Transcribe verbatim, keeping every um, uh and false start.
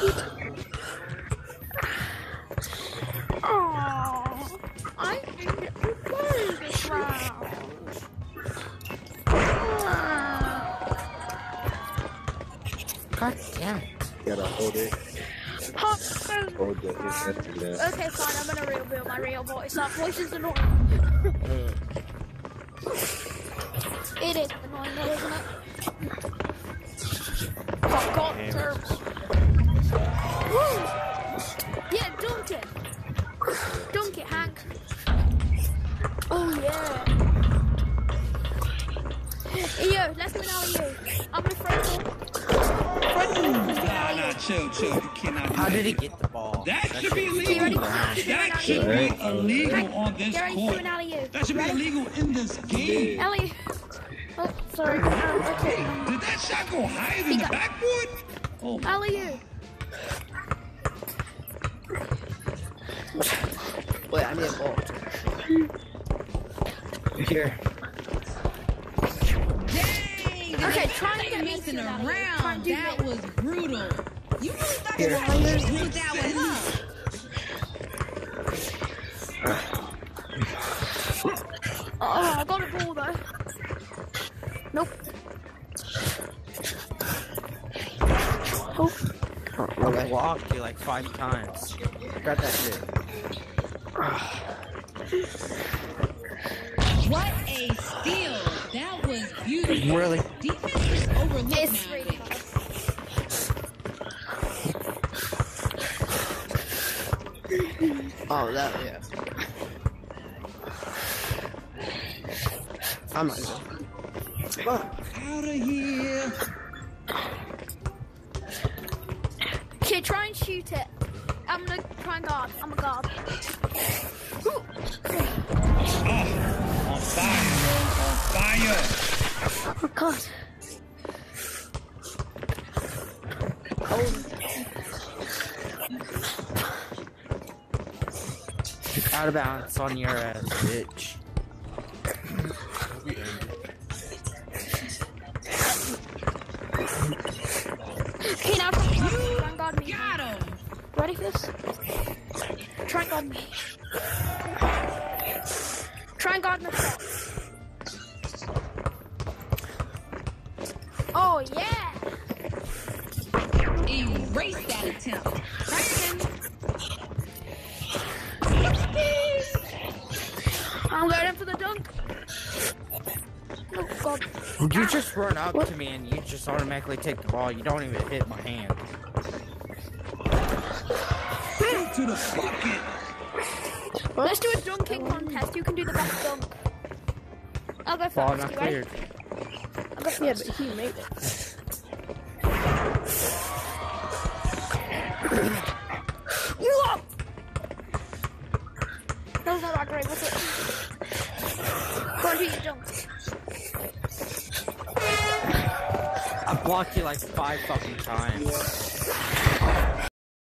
Oh, I didn't get to play this round. God damn it. You gotta hold it. Hot Hold the internet. Okay, fine, I'm gonna reveal my real voice. That voice is annoying. It is annoying though, isn't it? Fuck off, terms. Woo! Yeah, dunk it. Dunk it, Hank. Oh, yeah. Hey, yo, let's do an alley-oop. I'm gonna throw the ball. Nah, nah, chill, chill. You cannot do How that. did he get the ball? That should be Okay, you ready? illegal. That should be illegal on this Get ready to do court. an alley-oop. That should be Ready? illegal in this game. Alley. Oh, sorry. Um, okay. Did that shot go higher than the backboard? Oh, Alley-oop. Wait, I need a ball. Here. Dang! Okay, try and They get messing me to that. around. Try and do That me. was brutal. You really thought Here. you were going to put that one up? Oh, I got a ball though. Nope. Oh. I blocked you like five times. Got that shit. What a steal! That was beautiful. Really? Defense is overlooked It's now. really hard. Oh, that, yeah. I'm not good. out of here. Okay, try and shoot it. I'm gonna try and guard. I'm a guard. Ooh. Oh, on fire. On fire. Oh god. Out of bounds on your ass, bitch. Okay, now try and guard me. Try and guard me. Got him. Ready for this? Try and guard me. Try and guard myself. Oh yeah! Erase that attempt. Try again. I'm going in for the dunk. Oh god. You just run up to me and you just automatically take the ball. You don't even hit my hand. To the bucket. Let's do a dunking contest. Who can do the best dunk? I'll go first. Ball not You ready? cleared. I'll go first. Yeah, but he made it. Whoa! That was not that great, was it? Go on, do your dunk. I blocked you like five fucking times.